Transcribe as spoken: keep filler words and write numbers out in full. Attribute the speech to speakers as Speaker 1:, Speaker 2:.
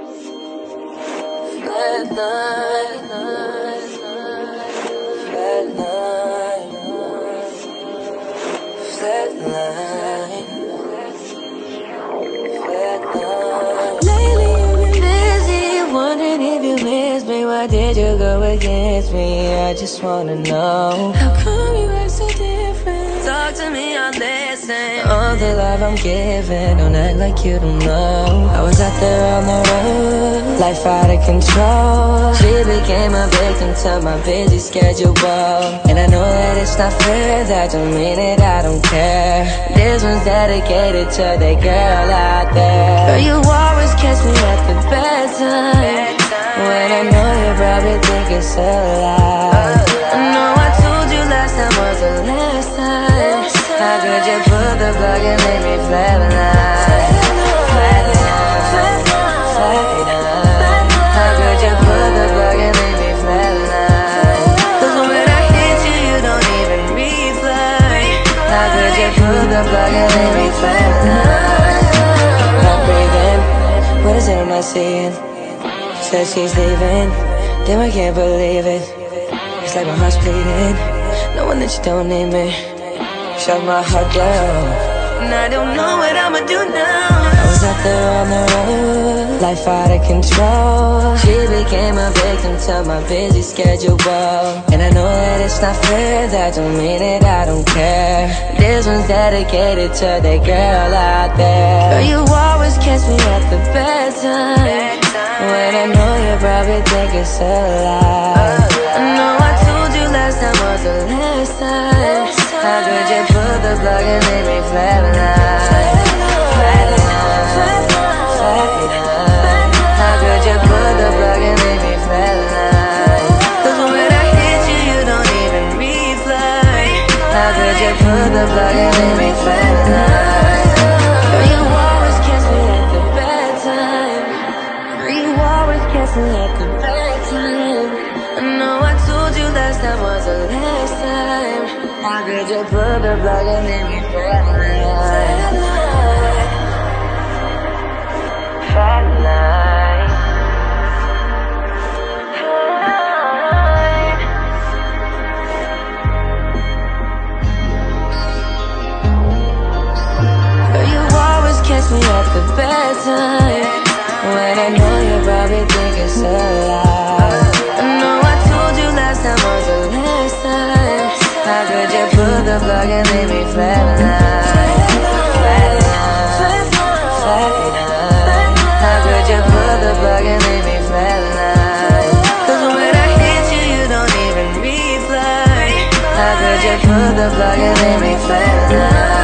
Speaker 1: Why did you go against me? I just wanna know, how come you act so different? Talk to me, I'll listen. All the love I'm giving, don't act like you don't know. I was out there on the road, life out of control. She became a victim to my busy schedule, and I know that it's not fair, that don't mean it, I don't care. This one's dedicated to the girl out there. Girl, you always catch me at the bad time, when I know you probably think it's a lie. I know I told you last time was the last time. How could you pull the plug and leave me flatline? Flatline, flatline. How could you pull the plug and leave me flatline? Cause when I hit you, you don't even reply. How could you pull the plug and leave me flatline? Not breathing, what is it I'm not seeing? Said she's leaving, damn I can't believe it. It's like my heart's bleeding, knowing that you don't need me. Shut my heart down, and I don't know what I'ma do now. I was out there on the road, life out of control. She became a victim to my busy schedule, and I know that it's not fair, that don't mean it, I don't care. This one's dedicated to the girl out there. Girl, you always catch me at the bad time, when I know you probably think it's a lie. I know I told you last time was the last time. How could you pull the plug and leave me flatline? Flatline, flatline. How could you pull the plug and leave me flatline? Cause when I hit you, you don't even reply. How could you pull the plug and leave me flatline? Girl, you always catch me at the bad time. You always catch me at the bad time. I know I told you last time was the last time. How could you pull the plug and leave me flatline? Flatline, flatline. Girl, you always catch me at the bad time, when I know you probably think it's a lie. I know I told you last time was the last time. How could you pull the plug and leave me flatline? Flatline, flatline. How could you pull the plug and leave me flatline? Cause when I hit you, you don't even reply. How could you pull the plug and leave me flatline?